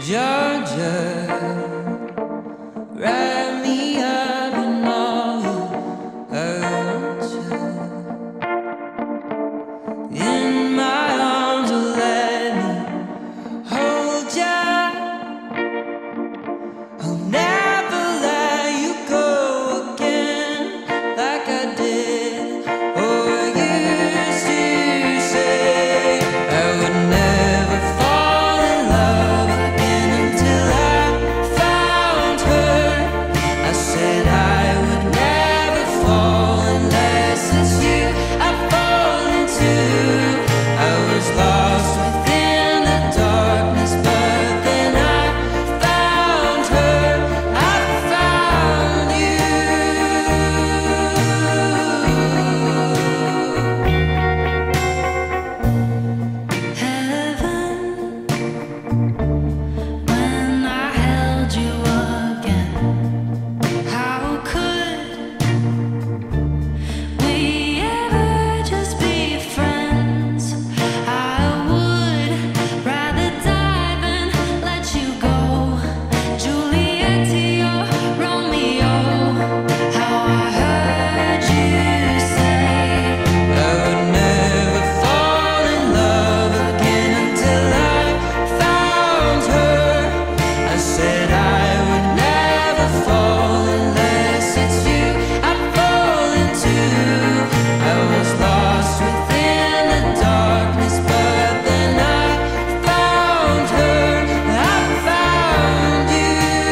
Georgia, wrap me up in all you hurt you. In my arms, let me hold ya. I'll never let you go again like I did. Oh, I used to say I would never fall in love again until I found her. I said I would never fall unless it's you I fall into. I was lost within the darkness, but then I found her. I found you. Heaven, when I held you again, how could we ever just be friends? I would rather die than let you go. Juliet to your Romeo, how I heard you say I would never fall in love again until I found her. I said I would never fall unless it's you I fall into. I was lost within the darkness, but then I found her. I found you.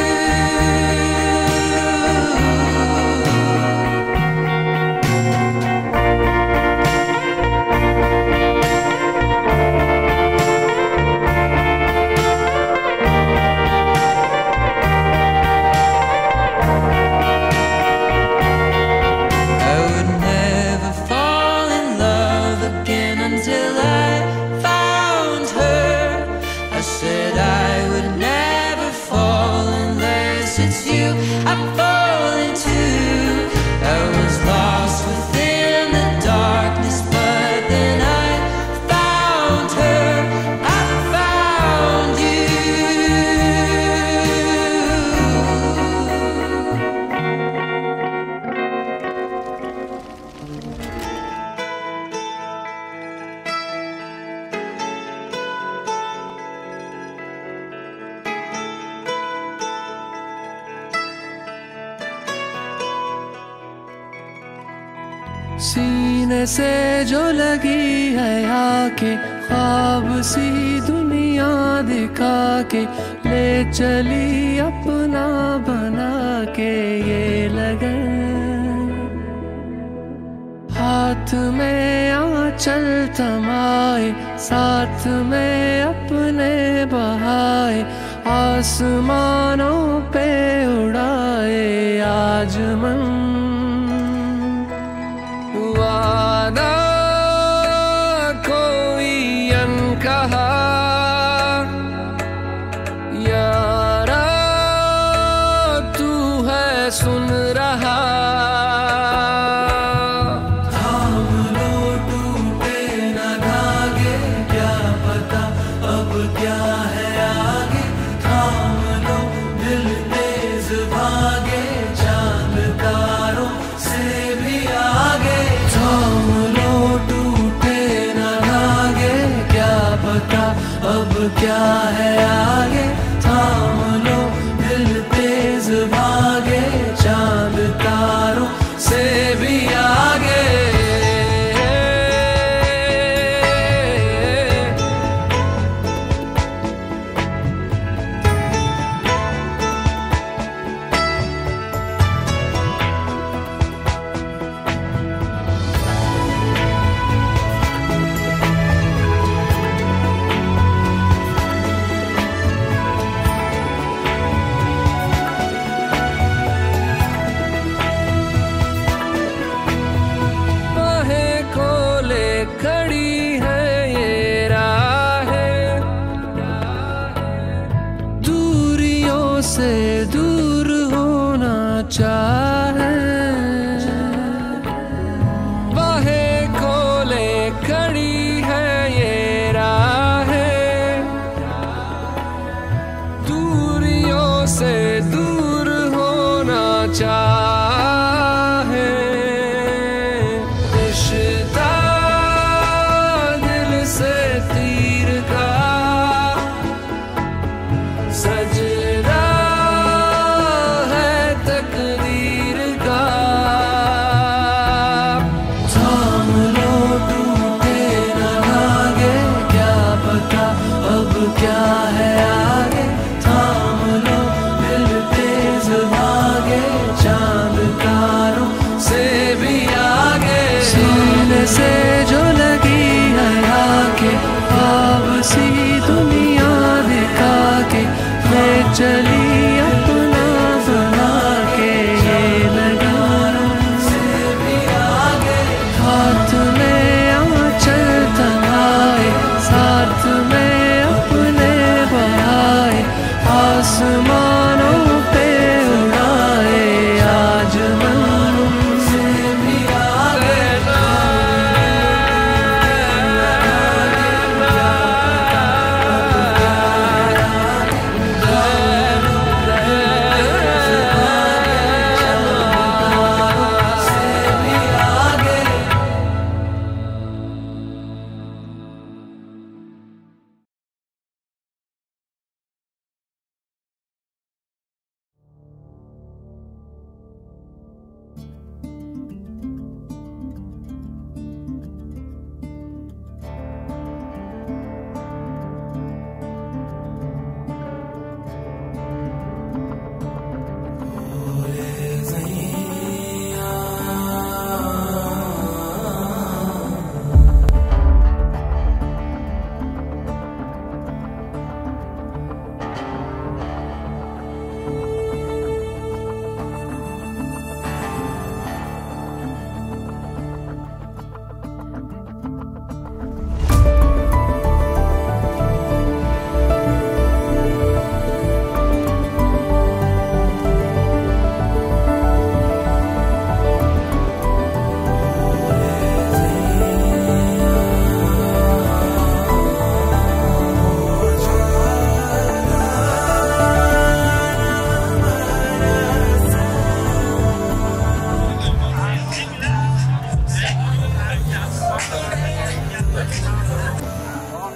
I would never fall in love again until I found her. I said I would never fall unless it's you I fall into. I was lost within the darkness, but then I found her. I found you. सीने से जो लगी है आके, ख्वाब सी दुनिया दिखा के, ले चली अपना बना के ये लगन। हाथ में आंचल थमाए, साथ में अपने बहाए, आसमानों पे उड़ाए आज मन। वादा कोई अनकहा, यारा तू है सुन रहा। थाम लो टूटे न धागे, क्या पता अब क्या है आगे। थाम लो दिल तेज भागे, चांद तारों से भी आगे। थाम लो टूटे न धागे, क्या पता अब क्या है आगे। थाम लो दिल तेज भागे, चांद तारों से भी आगे।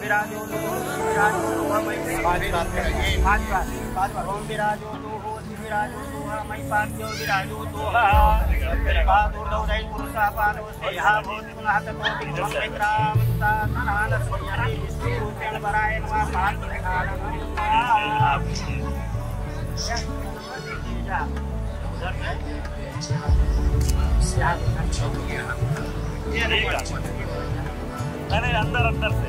विराजो लो विराजो लो मई पांच बार ओम विराजो लो विराजो लो मई पांचो विराजो तो पादुर्दौ दೈ पुरुषा पादो से हा भूत महत कोटि विक्राम तनान सोयरि विष्णुरूपेण वराय नमः पादुर्नान अरे अंदर अंदर से